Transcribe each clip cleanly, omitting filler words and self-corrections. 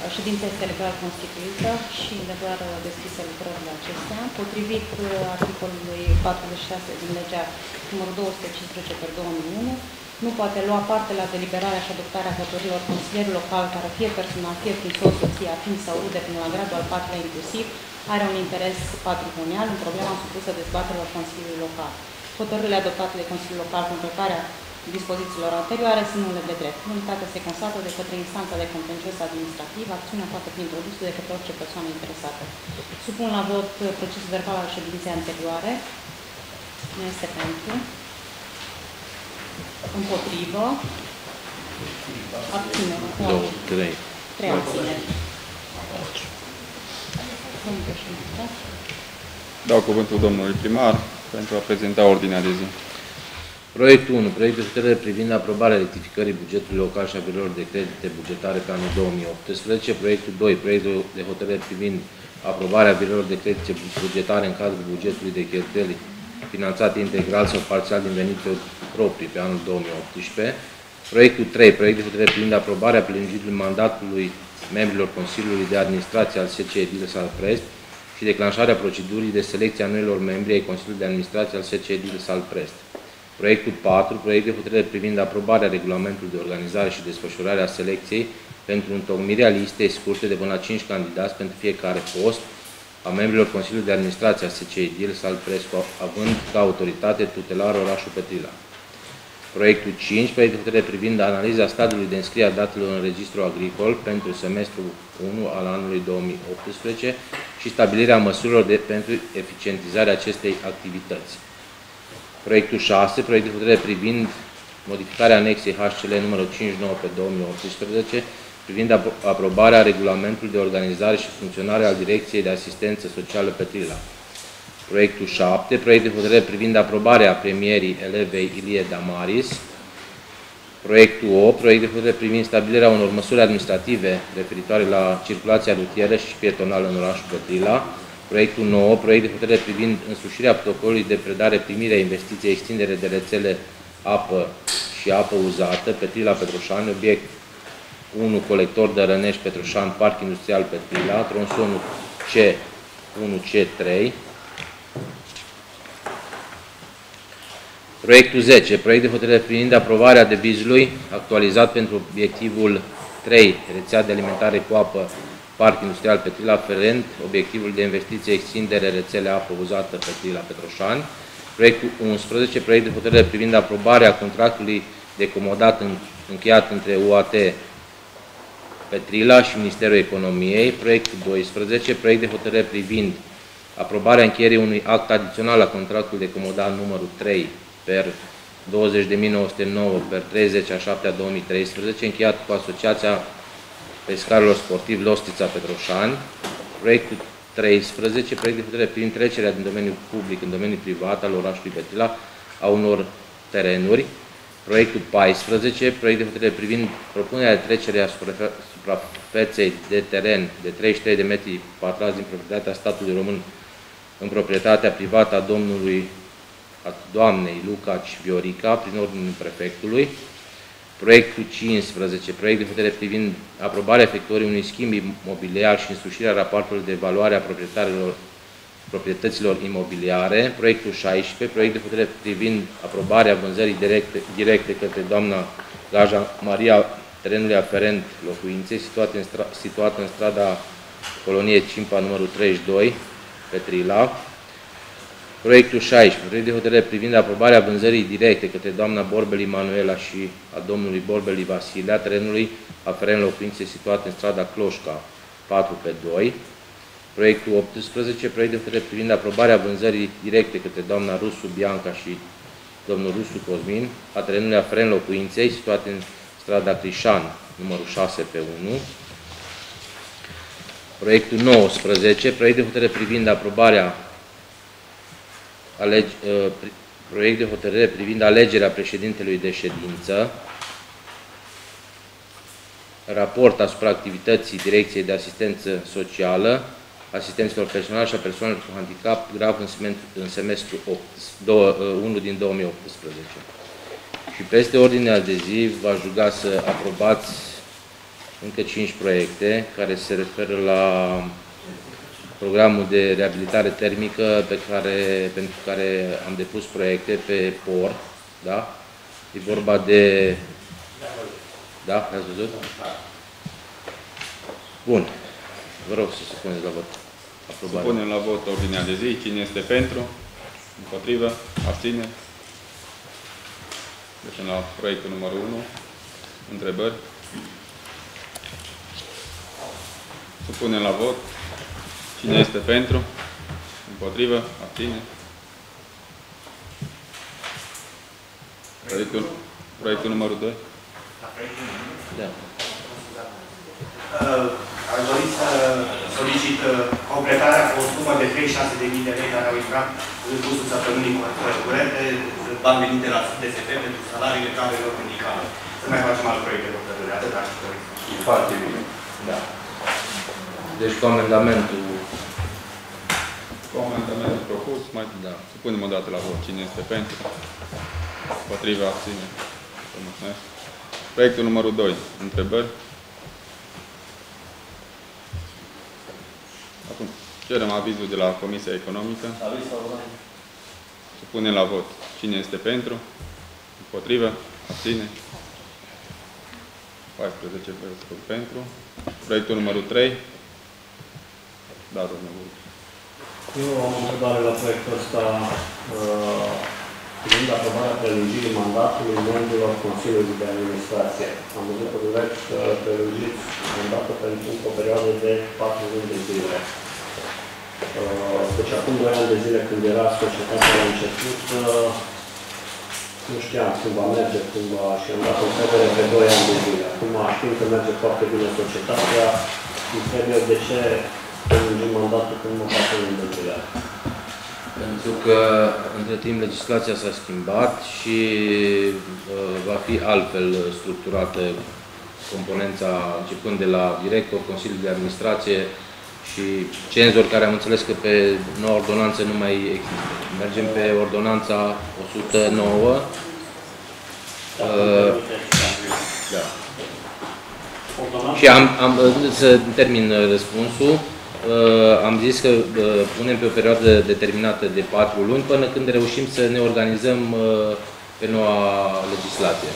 Ședința este legal constituită și legal deschise lucrările acestea. Potrivit articolului 46 din legea numărul 215 per 2001, nu poate lua parte la deliberarea și adoptarea hotărârilor consilierului local care fie personal, fie prin soț, soție, afin sau rude până la gradul al patrulea inclusiv, are un interes patrimonial în problema supusă dezbaterilor Consiliului Local. Hotărârile adoptate de Consiliul Local cu încălcarea dispozițiilor anterioare sunt nule de drept. Nulitatea se constată de către instanța de contencios administrativ, acțiunea poate fi introdusă de către orice persoană interesată. Supun la vot procesul verbal al ședinței anterioare. Nu este pentru. Împotrivă. Abținere. 3 abțineri. Domnul președinte. Dau cuvântul domnului primar pentru a prezenta ordinea de zi. Proiectul 1. Proiect de hotărâre privind aprobarea rectificării bugetului local și a birourilor de credite bugetare pe anul 2018. Proiectul 2. Proiectul de hotărâre privind aprobarea birourilor de credite bugetare în cadrul bugetului de cheltuieli finanțate integral sau parțial din venituri proprii pe anul 2018. Proiectul 3. Proiect de hotărâre privind aprobarea prelungirii mandatului membrilor Consiliului de Administrație al SCE Diles Alprest și declanșarea procedurii de selecție a noilor membri ai Consiliului de Administrație al SCE Diles Alprest. Proiectul 4. Proiect de hotărâre privind aprobarea regulamentului de organizare și desfășurare a selecției pentru întocmirea listei scurte de până la 5 candidați pentru fiecare post a membrilor Consiliului de Administrație a SCE Diles Alprest, având ca autoritate tutelară orașul Petrila. Proiectul 5. Proiect de hotărâre privind analiza stadiului de înscriere a datelor în registrul agricol pentru semestrul 1 al anului 2018 și stabilirea măsurilor pentru eficientizarea acestei activități. Proiectul 6. Proiect de hotărâre privind modificarea anexei HCL numărul 59 pe 2018 privind aprobarea regulamentului de organizare și funcționare al Direcției de Asistență Socială Petrila. Proiectul 7. Proiect de hotărâre privind aprobarea premierii elevei Ilie Damaris. Proiectul 8. Proiect de hotărâre privind stabilirea unor măsuri administrative referitoare la circulația rutieră și pietonală în orașul Petrila. Proiectul 9. Proiect de hotărâre privind însușirea protocolului de predare-primire a investiției extindere de rețele apă și apă uzată, Petrila Petroșani, obiect 1, colector de Rănești Petroșani, Parc Industrial Petrila, tronsonul C1-C3. Proiectul 10. Proiect de hotărâre privind aprobarea devizului actualizat pentru obiectivul 3, rețea de alimentare cu apă, Parc Industrial Petrila, aferent obiectivul de investiție extindere rețele apă uzată Petrila Petroșani. Proiectul 11. Proiect de hotărâre privind aprobarea contractului de comodat încheiat între UAT Petrila și Ministerul Economiei. Proiectul 12. Proiect de hotărâre privind aprobarea încheierii unui act adițional la contractul de comodat numărul 3 per 20.909 per 30/7/2013 încheiat cu Asociația Pescarilor Sportivi Lostița Petroșani. Proiectul 13. Proiect de hotărâre privind trecerea din domeniul public în domeniul privat al orașului Petrila a unor terenuri. Proiectul 14. Proiect de hotărâre privind propunerea de trecere a suprafeței de teren de 33 de metri pătrați din proprietatea statului român în proprietatea privată a doamnei Lucaci Viorica prin ordinul prefectului. Proiectul 15. Proiect de hotărâre privind aprobarea efectuării unui schimb imobiliar și însușirea raportului de evaluare a proprietăților imobiliare. Proiectul 16. Proiect de hotărâre privind aprobarea vânzării directe către doamna Gaja Maria terenului aferent locuinței situată în strada Colonie Cimpa numărul 32, Petrila. Proiectul 16. Proiect de hotărâre privind aprobarea vânzării directe către doamna Borbeli Manuela și a domnului Borbeli Vasile a terenului aferent locuinței situate în strada Cloșca 4/2. Proiectul 18. Proiect de hotărâre privind aprobarea vânzării directe către doamna Rusu Bianca și domnul Rusu Cosmin a terenului aferent locuinței situate în strada Crișan numărul 6/1. Proiectul 19. Proiect de hotărâre privind aprobarea proiect de hotărâre privind alegerea președintelui de ședință, raport asupra activității Direcției de Asistență Socială, asistenților personali și a persoanelor cu handicap grav în semestrul 1 din 2018. Și peste ordinea de zi v-aș ruga să aprobați încă 5 proiecte care se referă la programul de reabilitare termică pentru care am depus proiecte pe port. Da? E vorba de... Da? Ați văzut? Bun. Vă rog să se puneți la vot. Aprobare. Supunem la vot ordinea de zi. Cine este pentru? Împotrivă? Abține? Trecem la proiectul numărul 1. Întrebări? Supunem la vot. Cine este pentru? Împotrivă? Abține? Proiectul numărul 2. Da. Aș dori să solicit completarea cu o sumă de 36.000 de lei care au intrat în cursul săptămânii curente, bani venite la DSP pentru salariile cadrelor medicale. Să mai facem alt proiect de hotărâre. Atât aș dori. Foarte bine. Da. Deci cu amendamentul... Cu amendamentul propus, mai supunem o dată la vot. Cine este pentru? Împotriva? Abține? Vă mulțumesc. Proiectul numărul 2. Întrebări? Acum, cerem avizul de la Comisia Economică. Supunem la vot. Cine este pentru? Împotrivă? Abține? 14 pentru. Proiectul numărul 3. Da, domnul. Eu am o întrebare la proiectul ăsta privind aprobarea prelungirii mandatului membrilor Consiliului de Administrație. Am văzut că vreți să prelungiți mandatul pentru o perioadă de 4 luni de zile. Deci acum 2 ani de zile când era societatea la început, nu știam cum va merge, și am dat încredere pe 2 ani de zile. Acum știm că merge foarte bine societatea, întreb eu de ce prelungim mandatul când nu 4 luni de zile. Pentru că între timp legislația s-a schimbat și va fi altfel structurată componența începând de la director, Consiliul de Administrație și cenzori, care am înțeles că pe noua ordonanță nu mai există. Mergem pe ordonanța 109. Da. Și să termin răspunsul. Am zis că punem pe o perioadă determinată de 4 luni până când reușim să ne organizăm pe noua legislație.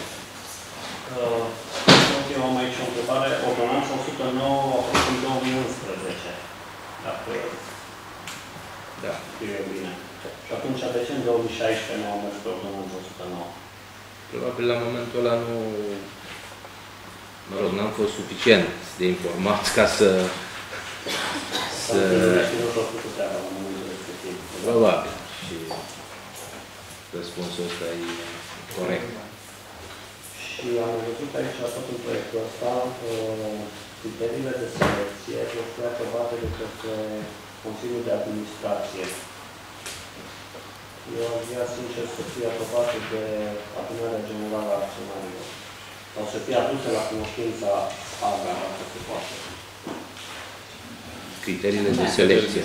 Eu am aici o întrebare. Ordonanța 109 a fost în 2011. Dacă da. e bine. Și atunci, de ce în 2016 nu am mers pe ordonanța 109? Probabil la momentul ăla nu... Mă rog, n-am fost suficient de informați ca să... Probabil. Și răspunsul ăsta e corect. Și am văzut aici, tot în proiectul ăsta, criteriile de selecție vor fi aprobate de către Consiliul de Administrație. Eu aș vrea, sincer, să fie aprobate de Adunarea Generală a Acționarilor. Sau să fie aduse la cunoștința AGA, dacă se poate. Criteriile de selecție.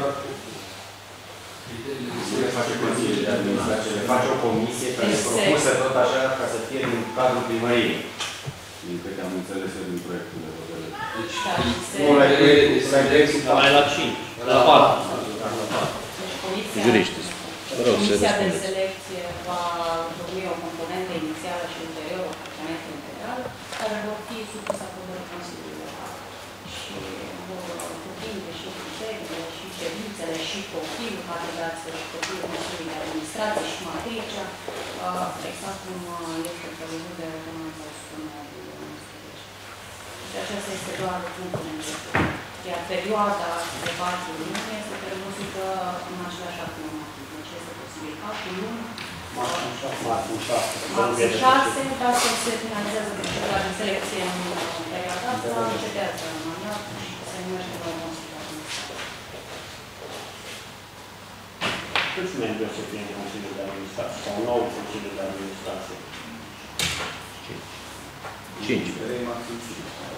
Le face Consiliul de Administrație, le face o comisie care e propusă tot așa ca să fie din cadrul primăriei. Din câte am înțeles eu din proiectul de hotărâre. Mai la 5, la 4. Juriști. Vă rog să Comisia de răspundeți. selecție va dormi o componentă inițială și ulterior o componentă integrală, care vor fi supuse aprobării Consiliului Local. Și vor cuprinde și criteriile, și cerințele, și profilul candidaților, și profilul Consiliului de Administrație, și matricea, exact cum este prevăzut de ordonanța 109 din 2011. Și aceasta este doar punctul în început. Iar perioada de 4 luni este prevăzută în același act normativ. Deci este posibil 4 luni, maxim 6, dacă se finalizează procedura de selecție în perioada asta, încetează mandatul și se numește nouă Consiliul de Administrație. Câți membri o să fie în Consiliul de Administrație sau nou Consiliul de Administrație? 5.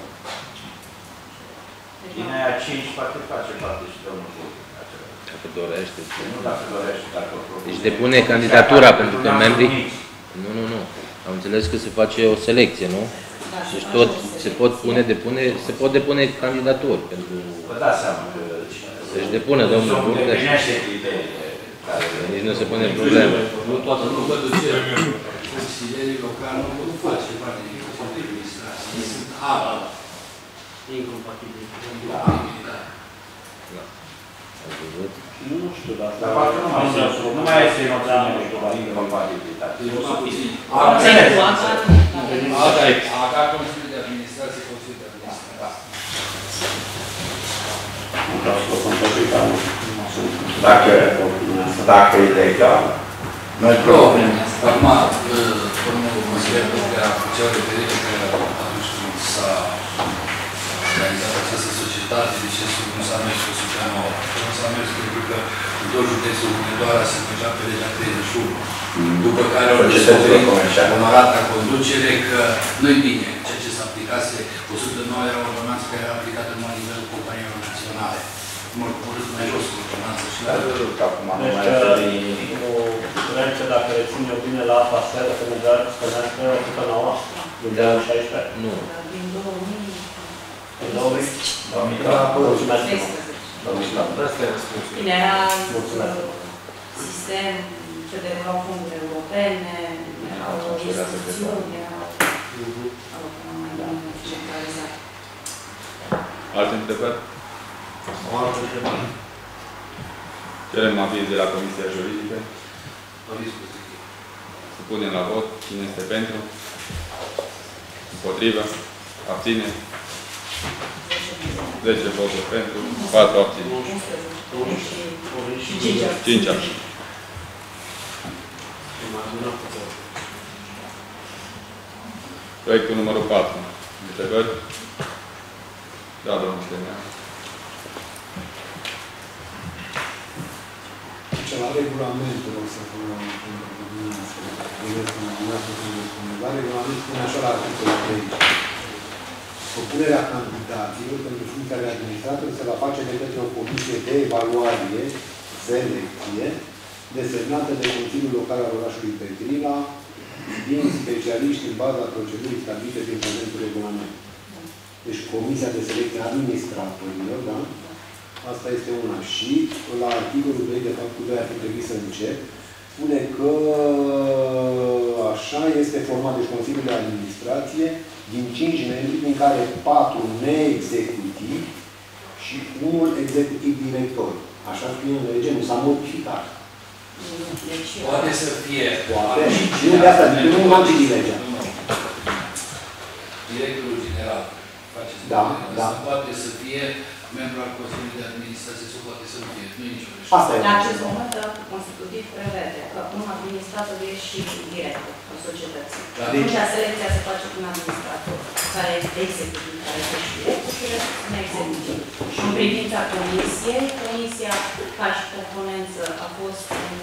Din aia 5 poate face parte și domnul Jur. Dacă dorește. Nu dacă dorește, dacă o propune. Deci depune candidatura pentru că membrii... Nu. Am înțeles că se face o selecție, nu? Da, Deci tot se pot depune candidaturi pentru... Vă dați seama că... Deci depune, domnul Burte. Nici nu se pune problemă. Nu toată lumea duce. Consilierii locali nu face parte din Consiliul de Administrație. Ei sunt incompatibili. Nu știu, dar Dar parcă nu mai este noțiunea de incompatibilitate. ACA, Consiliul de Administrație, Consiliul de Administrație. Dacă e legal, noi propunem. Acum, domnul consilier Burtea făcea referire că atunci când s-a organizat această societate, de ce nu s-a mers cu 109? Nu s-a mers pentru că în tot județul Hunedoara se mergea pe legea 31. După care au descoperit onorata conducere că nu-i bine. Ceea ce s-a aplicase 109 era o ordonanță care era aplicată în nivelul companiilor naționale. Mă rog, mai jos cu ordonanță și la... Deci, că dacă reține bine la apa seară, că mergea să meargă 109 din 2016? Nu. Din 2000. Din 2000? Mulțumesc. Bine, era sistem ce derulau fonduri europene, erau instituțiuni, erau mai centralizate. Alte întrebări? O altă întrebare. Cerem aviz de la Comisia Juridică. Aviz pozitiv. Supunem la vot. Cine este pentru? Împotrivă? Abține? 10 voturi pentru, 4 abține. 5 abține. Proiectul numărul 4. Întrebări? Da, domnul Ștenea. Ce la regulamentul o să la regulament spune așa la articolul 3. Propunerea candidaților pentru funcția de administrator se va face de către o comisie de evaluare, selecție, desemnată de Consiliul Local al orașului Petrila, din specialiști în baza procedurii stabilite prin prezentul regulament. Deci comisia de selecție a administratorilor, da? Asta este una. Și la articolul 2, de fapt, cu 2 ar fi trebuit să încep, spune că așa este format de Consiliul de Administrație din 5 membri, din care 4 neexecutivi și 1 executiv director. Așa scrie în lege, nu s-a modificat. Poate să fie. Poate. Și nu de asta, nu m-am citit legea. Directorul general. Da, da. Poate să fie membru al Consiliului de Administrație sau poate să nu fie. Nu e nicio greșeală. Asta e. La acest moment, actul constitutiv prevede că un administrator e și director al societății. Atunci, selecția se face cu un administrator care este executiv, care este și director și restul neexecutiv. Și în privința comisiei, comisia, ca și componență, a fost în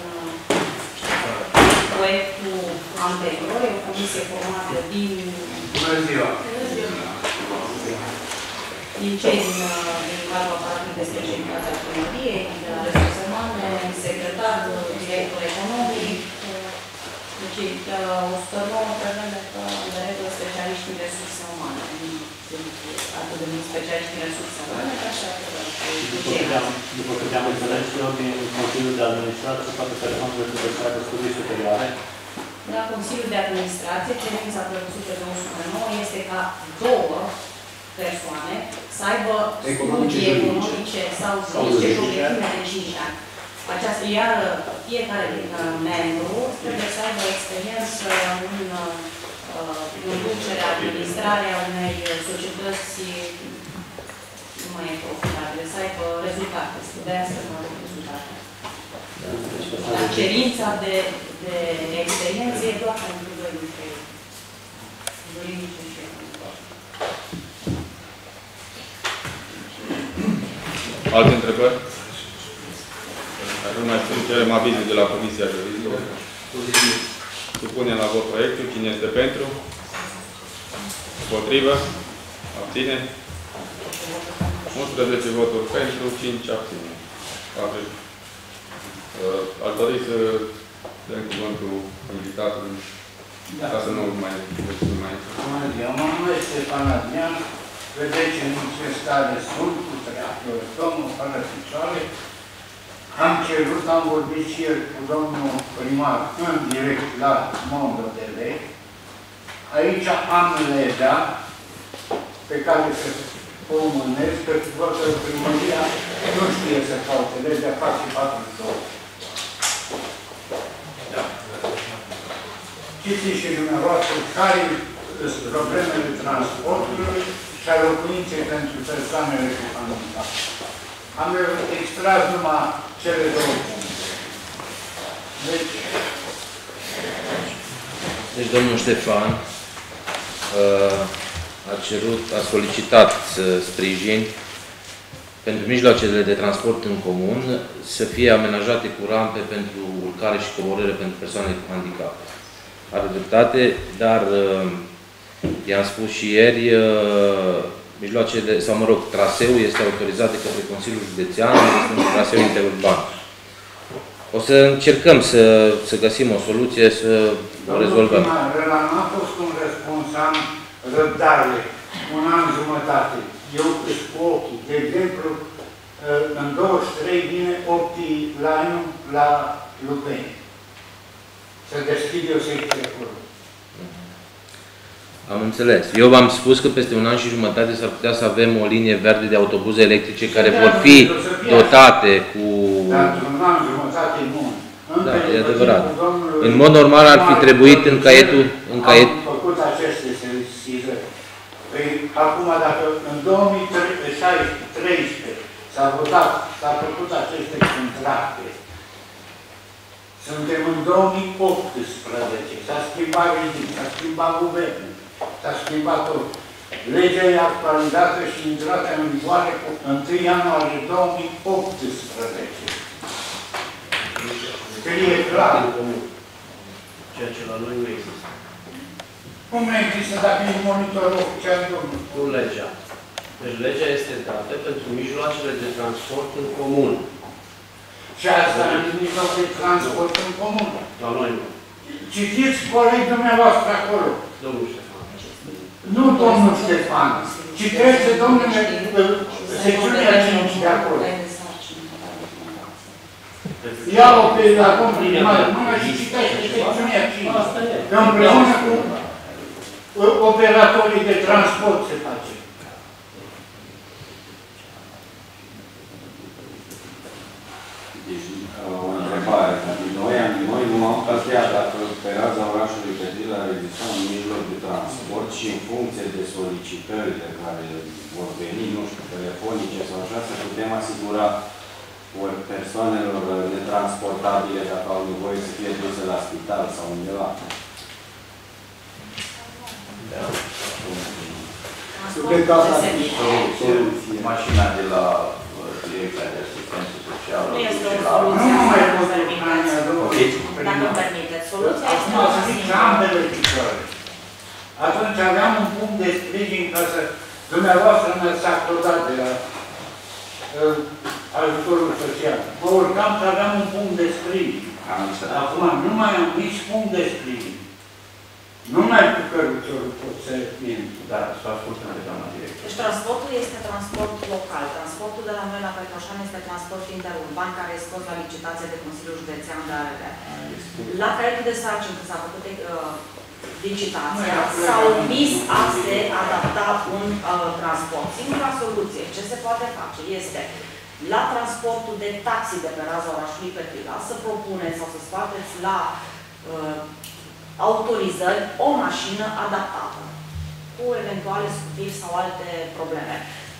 proiectul anterior, e o comisie formată din... Bună ziua! Din cei din cadrul aparatului de specialitate al primăriei, de la resurse umane, secretar, director economic. Deci, 109 prevede că, de regulă, specialiști în resurse umane. Atât de mulți specialiști în resurse umane, ca și atât După câte am înțeles eu, din Consiliul de Administrație, toate persoanele trebuie să aibă studii superioare. La Consiliul de Administrație, cerința prevăzută de 109 este ca 2 persoane să aibă studii economice sau zice și obiective de 5 ani. Aceasta, iar fiecare din membru trebuie să aibă experiență în conducerea, administrarea unei societăți nu mai e profitabile, să aibă rezultate, să studească să aibă rezultate. Dar cerința de experiență e doar pentru 2 dintre ei. Juridice și Alte întrebări? Dacă nu mai sunt, cerem avizul de la Comisia Juridică. Supunem la vot proiectul. Cine este pentru? Împotrivă? Abține? 11 voturi pentru, 5 abține. Aș dori să dăm cuvântul invitatului Ca să nu mai... Bună ziua, mă numesc Ștefan Adrian, vedeți în ce stare sunt, cu tractorul, fără picioare. Am cerut, am vorbit și el cu domnul primar în direct la Mondo TV. Aici am legea pe care să o mânesc, că văd că primăria nu știe să caute legea, face 42. Știți și dumneavoastră care sunt problemele transportului și a locuinței pentru persoanele cu handicap. Am extras numai cele două puncte. Deci domnul Ștefan a solicitat sprijin pentru mijloacele de transport în comun să fie amenajate cu rampe pentru urcare și coborâre pentru persoane cu handicap. Are dreptate, dar i-am spus și ieri, mijloacele, sau mă rog, traseul este autorizat de către Consiliul Județean, este un traseu interurban. O să încercăm să găsim o soluție, să o rezolvăm. Ăla nu a fost un răspuns, am răbdare, un an jumătate. Eu își cu ochii. De exemplu, în 23 vine Opti-Line la Lupeni. Să deschide o secție acolo. Am înțeles. Eu v-am spus că peste un an și jumătate s-ar putea să avem o linie verde de autobuze electrice care vor fi dotate cu... Dar într-un an jumătate nu. Da, e adevărat. În mod normal ar fi trebuit în caietul... Am făcut aceste sesizări. Păi, acum, dacă în 2013 s-a votat, s-a făcut aceste contracte, suntem în 2018, s-a schimbat regim, s-a schimbat guvernul, s-a schimbat tot. Legea e actualizată și intrată în vigoare cu 1 ianuarie 2018. Scrie clar. Ceea ce la noi nu există. Cum nu există dacă e monitorul oficial, domnul? Nu legea. Deci legea este dată pentru mijloacele de transport în comun. Și asta în mijloc de transport în comun. La noi nu. Citiți colegii dumneavoastră acolo. Domnul Ștefan. Nu domnul Ștefan. Citește domnule secțiunea 5 de acolo. Ia-o pe acum primar, mână și citește secțiunea 5. Împreună cu operatorii de transport se face. Deci, o întrebare. Noi nu am calculat dacă pe raza orașului Petril a realizat un mijloc de transport și în funcție de solicitările care vor veni, nu știu, telefonice sau așa, să putem asigura persoanelor netransportabile dacă au nevoie să fie duse la spital sau undeva. Da. Eu cred că asta ar fi soluție. Mașina de la Direcția de Asistență Socială. Nu este o soluție. Nu mai pot dacă îmi permiteți. Soluția este o soluție. Ambele picioare. Atunci aveam un punct de sprijin ca să dumneavoastră ne-ați acordat de la ajutorul social. Mă urcam să aveam un punct de sprijin. Acum nu mai am nici punct de sprijin. Numai cu căruțorul pot să vin. Da, să ascultăm de doamna director. Deci transportul este transport local. Transportul de la noi la Petroșan este transport interurban care este scos la licitație de Consiliul Județean de ARB. La caietul de sarcini, când s-a făcut licitația, s-au omis a se adapta un transport. Singura soluție ce se poate face este la transportul de taxi de pe raza orașului Petrila să propuneți sau să scoateți la autorizări o mașină adaptată cu eventuale scutiri sau alte probleme.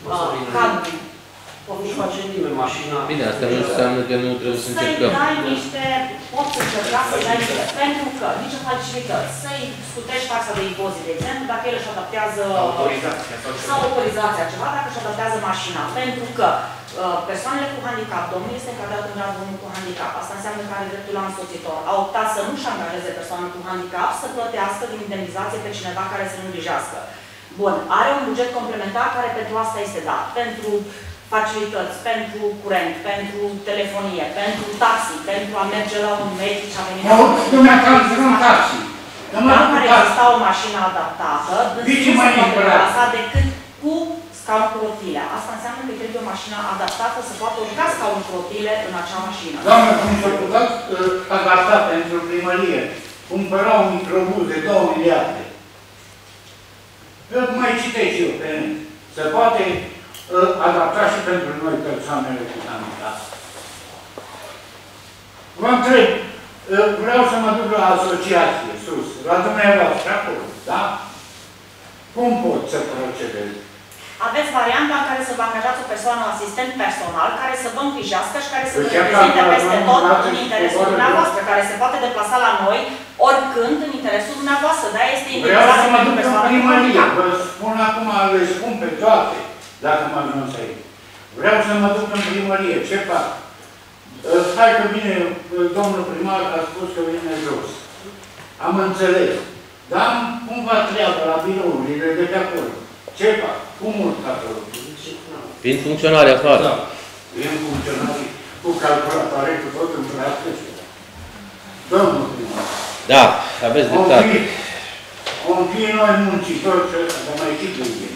Nu face nimeni mașina. Bine, asta nu înseamnă că nu trebuie să încercăm. Să-i dai niște, poți încerca să-i dai niște, pentru că nici facilități, să-i scutești taxa de impozit, de exemplu, dacă el își adaptează autorizația ceva, dacă își adaptează mașina. Pentru că persoanele cu handicap, domnul este încadrat în gradul 1 cu handicap, asta înseamnă că are dreptul la însoțitor. A optat să nu-și angajeze persoane cu handicap, să plătească din indemnizație pe cineva care să-l îngrijească. Bun, are un buget complementar care pentru asta este dat. Pentru facilități, pentru curent, pentru telefonie, pentru taxi, pentru a merge la un medic și a venit... Mă urc dumneavoastră un taxi. Dacă ar exista o mașină adaptată, nu se poate deplasa decât cu scaunul cu rotile. Asta înseamnă că trebuie o mașină adaptată să poată urca scaunul cu rotile în acea mașină. Doamne, cum s-a putut adapta pentru primărie? Cumpăra un microbuz de 2 miliarde. Mai citesc eu pe net. Se poate adapta și pentru noi persoanele cu handicap. Vă întreb, vreau să mă duc la asociație, sus, la dumneavoastră, acolo, da? Cum pot să procedez? Aveți varianta în care să vă angajați o persoană, asistent personal, care să vă îngrijească și care să vă reprezinte peste tot în interesul dumneavoastră, care se poate deplasa la noi oricând în interesul dumneavoastră. De-aia este Vreau să mă duc în primărie, cu vă spun acum, le spun pe toate, dacă mă ajuns aici. Vreau să mă duc în primărie, ce fac? Hai că bine, domnul primar a spus că vine jos. Am înțeles. Dar am cumva treabă la birourile de pe acolo. Ce fac? Cum urc acolo? Prin funcționare afară. Da. Prin funcționare, cu calculatoare, cu tot în practică. Domnul primar. Da, aveți dreptate. Om fi noi muncitori și ăsta, dar mai și gândim.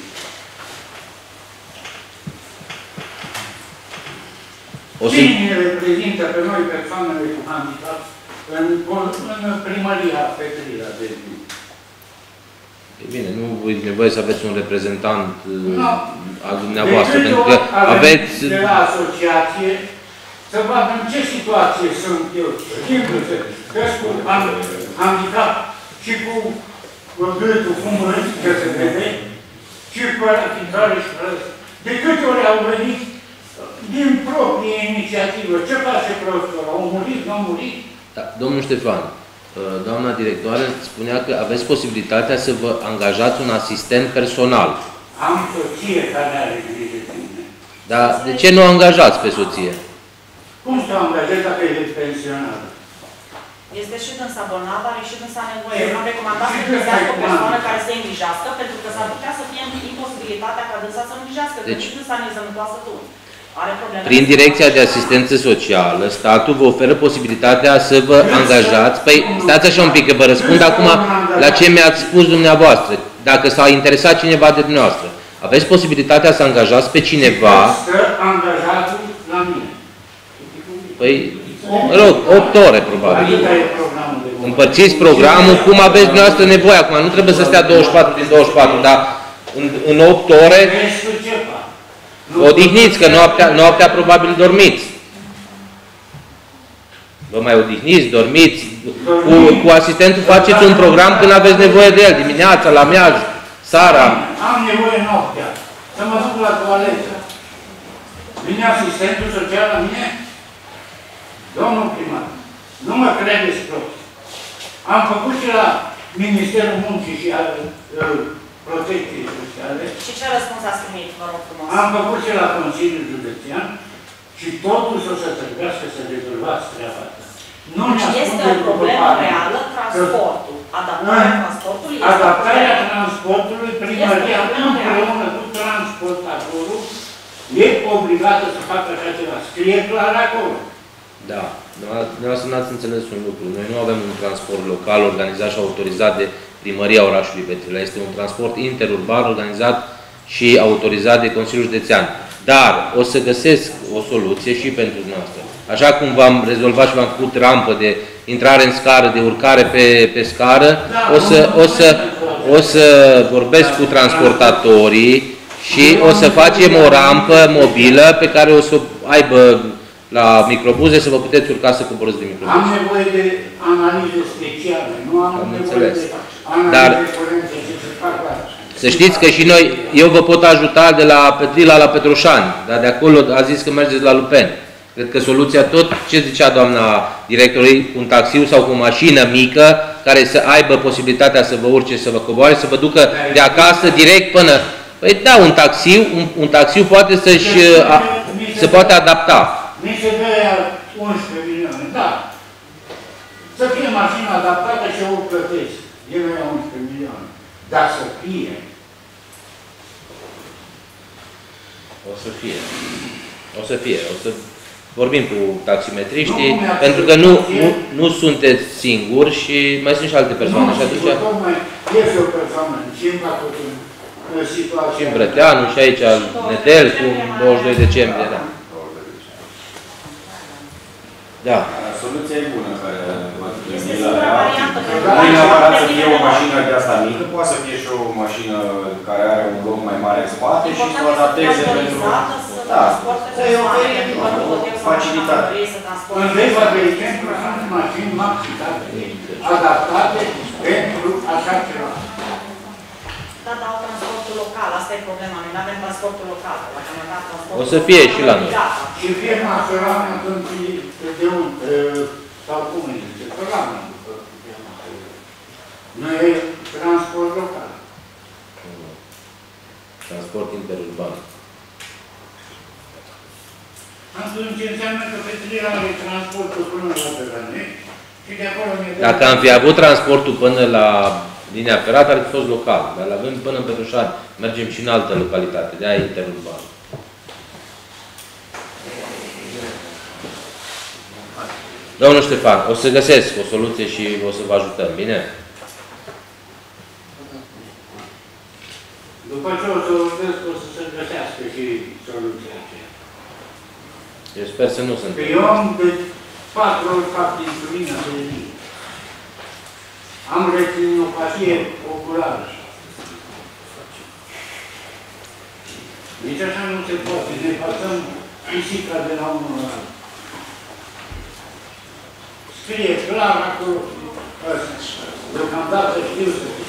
Cine reprezintă pe noi persoanele cu handicap în primăria Petrirea de zi? E bine, nu e nevoie să aveți un reprezentant al dumneavoastră, pentru că aveți... De la asociație, să vadă în ce situație sunt eu, știindu-se, că cu handicap și cu gâtul fumând, că se vede, și cu intrare și răză. De câte ori au venit din proprie inițiativă, ce face prostul? Au murit, nu au murit? Da, domnul Ștefan, doamna directoare spunea că aveți posibilitatea să vă angajați un asistent personal. Am soție care are grijă de mine. Dar de ce nu angajați pe soție? Cum să o angajez dacă e pensionară? Este și dânsa bolnavă, are și dânsa nevoie. Eu am recomandat să găsească o persoană care să îngrijească, pentru că s-ar putea să fie imposibilitatea ca dânsa să îngrijească, deci, că dânsa nu e zământoasă tu. Prin Direcția de Asistență Socială, statul vă oferă posibilitatea să vă angajați. Păi, stați așa un pic, că vă răspund acum la ce mi-ați spus dumneavoastră. Dacă s-a interesat cineva de dumneavoastră, aveți posibilitatea să angajați pe cineva... Să angajați la mine. Păi, mă rog, 8 ore, probabil. Împărțiți programul cum aveți dumneavoastră nevoie. Acum, nu trebuie să stea 24 din 24, dar în 8 ore... Odihniți, că noaptea probabil dormiți. Vă mai odihniți, dormiți. Cu asistentul faceți un program când aveți nevoie de el. Dimineața, la miaj, seara. Am nevoie noaptea. Să mă duc la toaletă. Vine asistentul social la mine? Domnul primar, nu mă credeți prost. Am făcut și la Ministerul Muncii și al Protecției Sociale. Și ce răspuns ați primit, vă rog frumos? Am făcut și la Consiliul Județean și totuși o să trebuiască să rezolvați treaba asta. Deci este o problemă reală transportul. Adaptarea transportului este adaptarea transportului, primăria împreună cu transportatorul e obligată să facă așa ceva. Scrie clar acolo. Da. Dumneavoastră n-ați înțeles un lucru. Noi nu avem un transport local organizat și autorizat de Primăria orașului Petrilia. Este un transport interurban organizat și autorizat de Consiliul Județean. Dar o să găsesc o soluție și pentru dumneavoastră. Așa cum v-am rezolvat și v-am făcut rampă de intrare în scară, de urcare pe scară, o să vorbesc cu transportatorii și o să facem o rampă mobilă pe care o să aibă la microbuze să vă puteți urca să coborâți de microbuze. Am nevoie de analize speciale, nu am nevoie de analize forensice ce se fac. Să știți că și noi, eu vă pot ajuta de la Petrila la Petroșani, dar de acolo a zis că mergeți la Lupeni. Cred că soluția tot, ce zicea doamna directorului, un taxiu sau cu o mașină mică, care să aibă posibilitatea să vă urce, să vă coboare, să vă ducă de acasă direct până... Păi da, un taxiu poate se poate adapta. Mi se dă 11 milioane, da. Să fie mașina adaptată și o plătesc. Eu nu iau 11 milioane. Dar să fie. O să fie. vorbim cu taximetriștii, pentru că nu sunteți singuri și mai sunt și alte persoane. Și atunci... Este o persoană, și în situația... Și în Brăteanu, și aici, Netel, cu 22 decembrie, da. Da. Soluția e bună care nu neapărat să fie o mașină de asta mică, poate să fie și o mașină care are un loc mai mare în spate și să o adapteze pentru... Da, să-i oferi facilitate. În Veva, de exemplu, sunt mașini maximale, adaptate pentru așa ceva. Da, dar au transportul local, asta e problema. Noi nu avem transportul local. O să fie și la noi. Și firma Sărana atunci de unde, sau cum îi zice, Sărana. Nu e transport local. Transport interurban. Atunci înseamnă că Petrirea are transportul până la Beranești și de acolo ne dă... Dacă am fi avut transportul până la linia ferată, ar fi fost local. Dar la având până în Petroșani, mergem și în altă localitate. De-aia interurban. Domnul Ștefan, o să găsesc o soluție și o să vă ajutăm. Bine? După ce o să vorbesc, o să se găsească și soluția aceea. Eu sper să nu se întâmple. Eu am de 4 ori fapt insulină pe zi. Am retinopatie oculară. Nici așa nu se poate. Ne pasăm pisica de la unul la altul. Scrie clar acolo. Deocamdată știu să fie.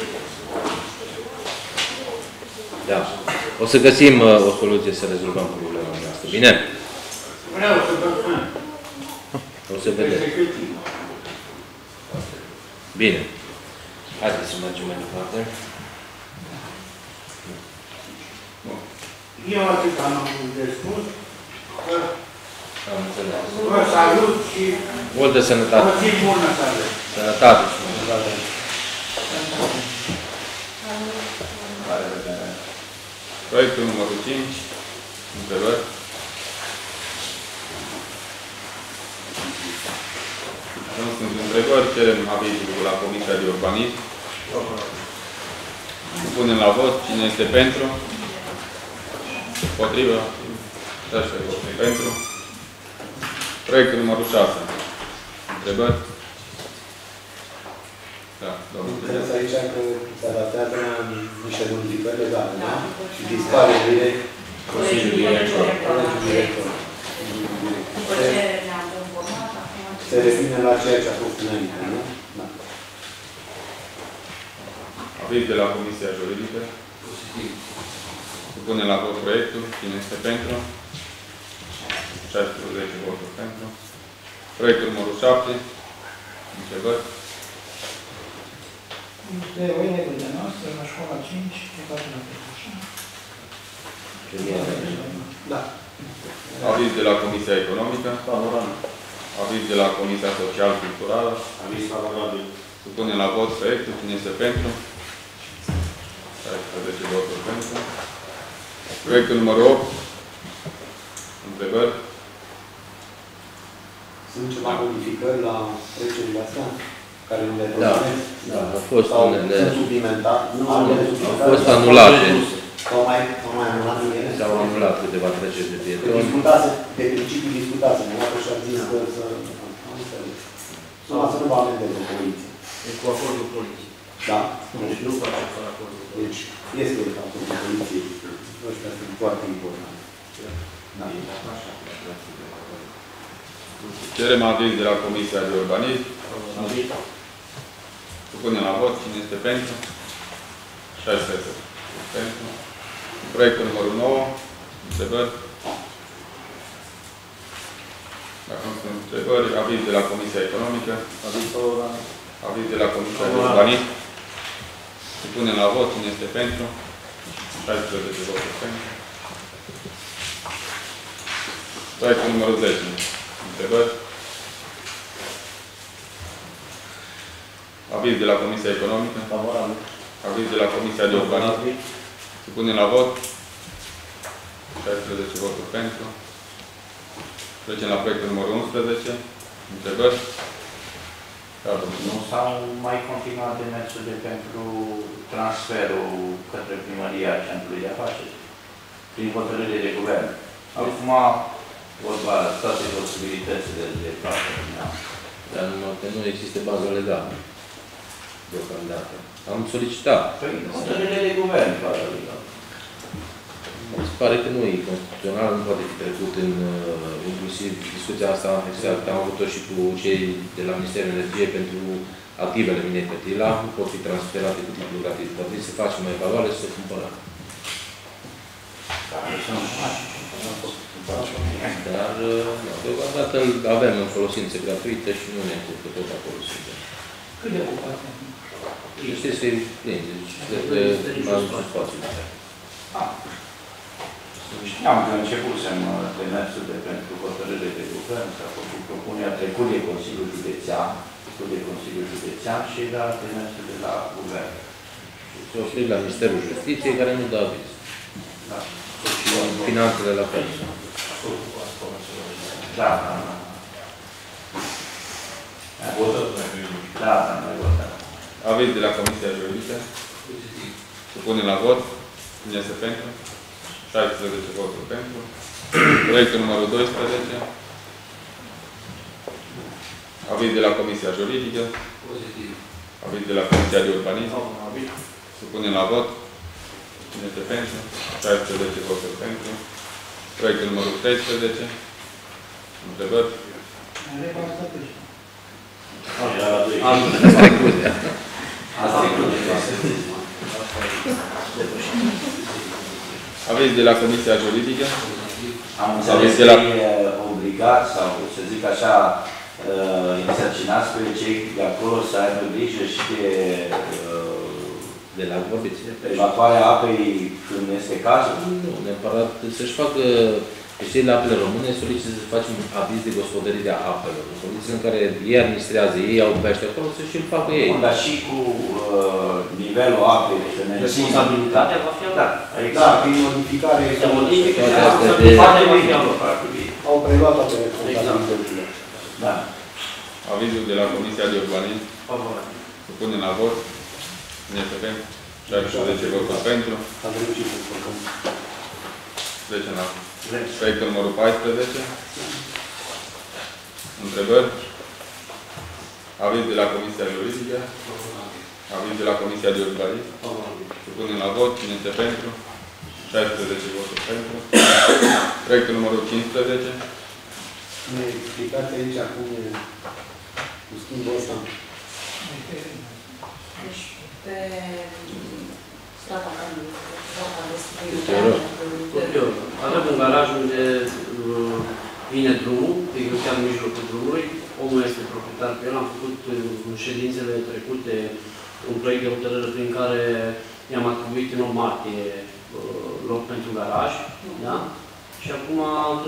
Da. O să găsim o soluție să rezolvăm problema noastră. Bine? Vreau să vă spun. O să vedem. Bine. Haideți să mergem mai departe. Eu atât am avut de spus. Am înțeles. Vă salut și multă sănătate. o zi bună să aveți. Sănătate. Proiectul numărul 5. Întrebări. Nu sunt întrebări, cerem avizul la Comisia de Urbanism. Punem la vot cine este pentru. Potrivă. Așa este pentru. Proiectul numărul 6. Întrebări? Da, domnul. Vedeți aici că se adaptează niște modificări legale, da? Și dispare direct Colegiul Director. După ce ne-am informat, acum... Se revine la ceea ce a fost înainte, nu? Da. Aviz de la Comisia Juridică. Supune la vot proiectul. Cine este pentru? 16 voturi pentru. Proiectul numărul 7. Întrebări? Este o regulă noastră la școala 5, de pagina 48. Da. Aviz de la Comisia Economică. Favorabil. Aviz de la Comisia Social-Culturală. Aviz favorabil. Supune la vot proiectul. Cine este pentru? 16 voturi pentru. Proiectul numărul 8. Întrebări? Sunt ceva modificări la trecerile astea? Care nu le Da, propuneți? da, au fost unele... Sunt suplimentate? Au fost anulate. Sau mai anulate ele? S-au anulat câteva treceri de pietoni. Discutase, de principiu discutase, nu că și-a zis că să... Am înțeles. Numai să nu vă amendeze poliție. E cu acordul poliției. Da? Deci nu face fără acordul poliției. Deci este acordul poliției. Ăștia sunt foarte importante. Da. Cerem aviz de la Comisia de Urbanism. Supunem la vot. Cine este pentru? 16 pentru. Proiectul numărul 9. Întrebări? Dacă nu sunt întrebări, aviz de la Comisia Economică. Aviz de la Comisia de Urbanism. Supunem la vot. Cine este pentru? 16 voturi pentru. Proiectul numărul 10. Întrebări? Aviz de la Comisia Economică. Favorabil. Aviz de la Comisia de Urbanism. Supunem la vot. 16 voturi pentru. Trecem la proiectul numărul 11. Întrebări? Nu s-au mai continuat demersurile pentru transferul către Primăria Centrului de Afaceri, prin hotărâre de guvern. Acum, vorba toate posibilitățile de plată. Dar numai că nu există bază legală. Deocamdată. Am solicitat. Păi, hotărâre de guvern, bază legală. Mi se pare că nu e constituțional, nu poate fi trecut în, inclusiv discuția asta exact, am avut-o și cu cei de la Ministerul Energiei pentru activele minei Petila, nu pot fi transferate cu titlu gratuit. Trebuie să facem o evaluare și să cumpărăm. Dar, deocamdată avem în folosință gratuită și nu ne încurcă tot acolo. Cât de ocupat? Știți că e plin, deci mai mult spațiu. Știam că începusem demersurile pentru hotărâre de guvern, s-a făcut propunerea trecut de Consiliul Județean, și la demersurile de la guvern. Se oferit la Ministerul Justiției, care nu dă aviz. Da. Și finanțele la fel. Da, da, da. Da, da, noi votăm. Aviz de la Comisia Juridică. Supune la vot. Cine este pentru? 16 voturi pentru. Proiectul numărul 12. Aviz de la Comisia Juridică. Pozitiv. Aviz de la Comisia de Urbanism. Supune la vot. Cine este pentru? 16 voturi pentru. Proiectul numărul 13. Întrebări? Aviz de la Comisia Juridică. Am înțeles că e obligat, sau să zic așa, însărcinați pe cei de acolo să aibă grijă și de la vorbiți. evacuarea apei când este cazul? Nu, neapărat să-și facă cei la apele române solicită să facem aviz de gospodărire a apelor. În condiții în care ei administrează, ei au pește acolo, să-și îl facă ei. Dar și cu nivelul apei, să ne responsabilitatea va fi a lor. Da, prin modificare. Se modifică și au preluat toate responsabilitățile. Da. Avizul de la Comisia de Urbanism. Supune la vot. Cine este pentru? 16 voturi pentru. Am reușit să spun. Trecem la proiectul numărul 14. Întrebări? Aviz de la Comisia Juridică. Aviz de la Comisia de Urbanism. Supunem la vot. Cine este pentru? 16 voturi pentru. Proiectul numărul 15. Ne explicați aici acum cu schimbul ăsta. Deci, pe strada avem un garaj unde vine drumul, e chiar în mijlocul drumului, omul este proprietar pe el, am făcut în ședințele trecute un proiect de hotărâre prin care i-am atribuit în 8 martie loc pentru garaj, da? Și acum am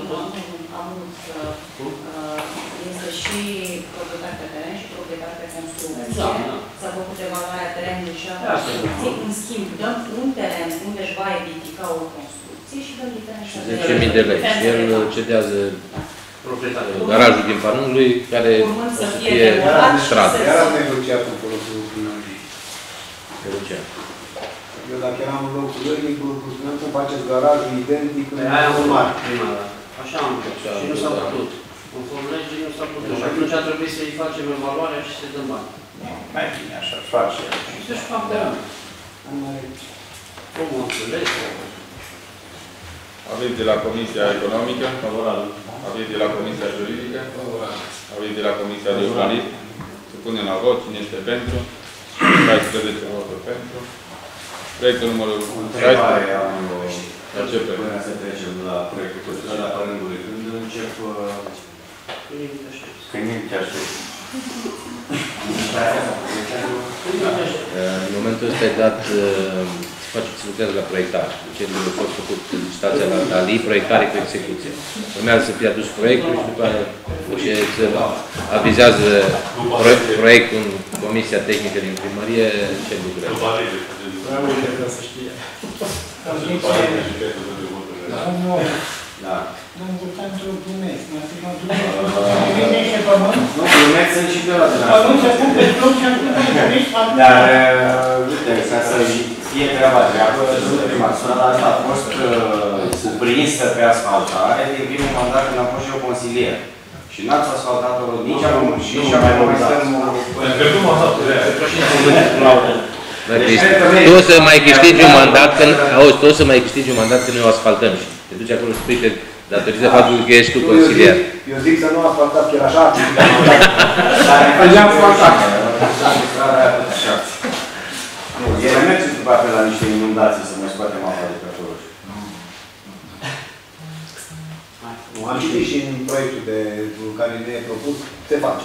este și proprietar pe teren și proprietar pe construcție. Da. S-a făcut evaluarea terenului și a construcției. În schimb, dăm un teren unde își va edifica o construcție și dăm diferența de 10.000 de lei. Și el cedează garajul din Panului, care o să fie stradă. Iar am negociat în folosul primării. Eu dacă eram în locul lui, spuneam cum faceți garajul identic în urmare. Așa am făcut. Și nu s-a putut. Conform legii nu s-a putut. Și atunci a trebuit să-i facem evaluarea și să-i dăm bani. Mai bine, așa își face. Și să-și facă bani. Omul înțeles. Aviz de la Comisia Economică. Favorabil. Aviz de la Comisia Juridică. Favorabil. Aviz de la Comisia de Urbanism. Supunem la vot. Cine este pentru? 16 voturi pentru. Proiectul numărul 16. Până să trecem la proiectul cu strada Părândului, când încep... Când te aștept? În momentul ăsta e dat să lucrează la proiectare. Deci el a fost făcut licitația la DALI, proiectare cu execuție. Urmează să fie adus proiectul și după ce se avizează proiectul în Comisia Tehnică din Primărie, încep lucrările. Vreau să știe. Da. Domnul pentru Dumnezeu, mă Dumnezeu, și pământ. Nu, Dumnezeu sunt și pe ăla de la Pământ se pun pe loc și acum pe Dumnezeu. Dar, uite, ca să fie treaba treabă, zona asta a fost cuprinsă pe asfaltare din primul mandat când am fost și eu consilier. Și n-ați asfaltat-o nici acum și nici acum mai stăm... Pentru mandatul de aia. Tu o să mai câștigi un mandat când, auzi, tu o să mai câștigi un mandat când noi o asfaltăm și te duci acolo și spui că datorită faptului că ești tu consilier. Eu zic să nu asfaltat, că era așa. Dar i-am asfaltat. Nu, ele mergeți după apel la niște inundații să mai scoatem apa de pe acolo. Am citit și în proiectul care ne e propus, se face.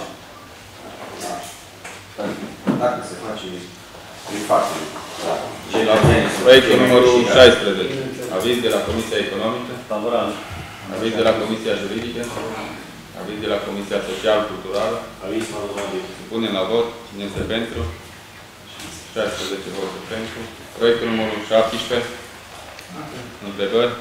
Dacă se face, e foarte. Proiectul numărul 16. Aviz de la Comisia Economică. Favorabil. Aviz de la Comisia Juridică. Aviz de la Comisia Social-Culturală. Aviz favorabil. Punem la vot. Cine este pentru? 16 voturi pentru. Proiectul numărul 17. Întrebări?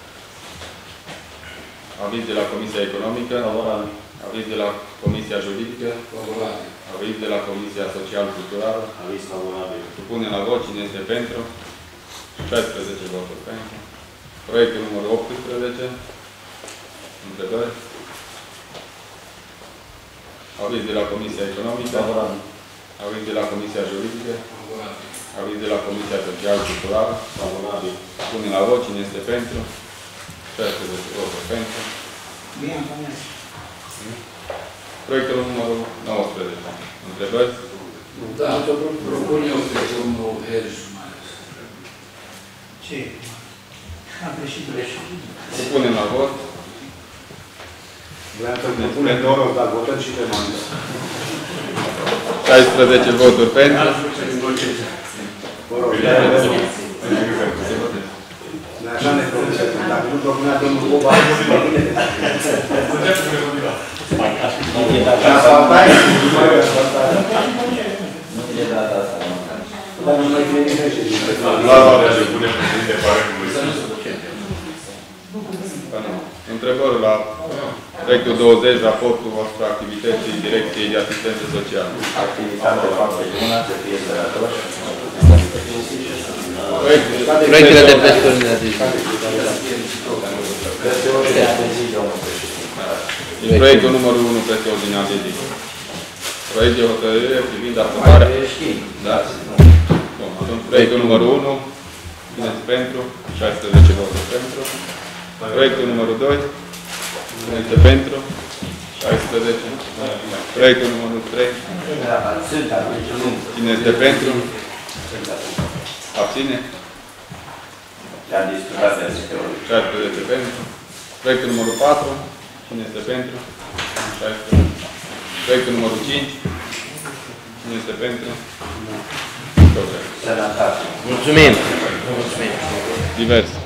Aviz de la Comisia Economică. Favorabil. Aviz de la Comisia Juridică. Favorabil. Aviz de la Comisia Social-Culturală. Aviz favorabil. Punem la vot. Cine este pentru? 16 voturi pentru. Proiectul numărul 18. Întrebări? Aviz de la Comisia Economică. Favorabil. Aviz de la Comisia Juridică. Favorabil. Aviz de la Comisia Social-Culturală. Favorabil. Punem la vot. Cine este pentru? 16 voturi pentru. Bine, Dumnezeu. Proiectul numărul 19. Întrebări? Da, propun eu pe domnul Herș mai ales. Ce? Am greșit. Punem la vot. Vreau să ne punem de oră, dar votăm și pe mandat. 16 voturi pentru. Vă rog, așa ne propune. Dacă nu propunea domnul Boba, mai bine. Asfaltare? Nu e data asta. Dar nu mai bine nimește. Întrebări la proiectul 20, raportul asupra activității Direcției de Asistență Socială. Activitate foarte bună, să fie sănătos. Proiectele de peste ordinea de zi. Peste ordinea de zi, domnul președinte. Proiectul numărul 1 peste ordinea de zi. Proiect de hotărâre privind aprobarea... Da. Bun, atunci proiectul numărul 1. Cine-ți pentru? 16 voturi pentru. Proiectul numărul 2. Cine-ți pentru? 16. Proiectul numărul 3. Cine este pentru? Abține? Le-am discutat despre 16 pentru. Proiectul numărul 4. Cine este pentru? 16. Proiectul numărul 5. Cine este pentru? sănătate. Mulțumim! Divers.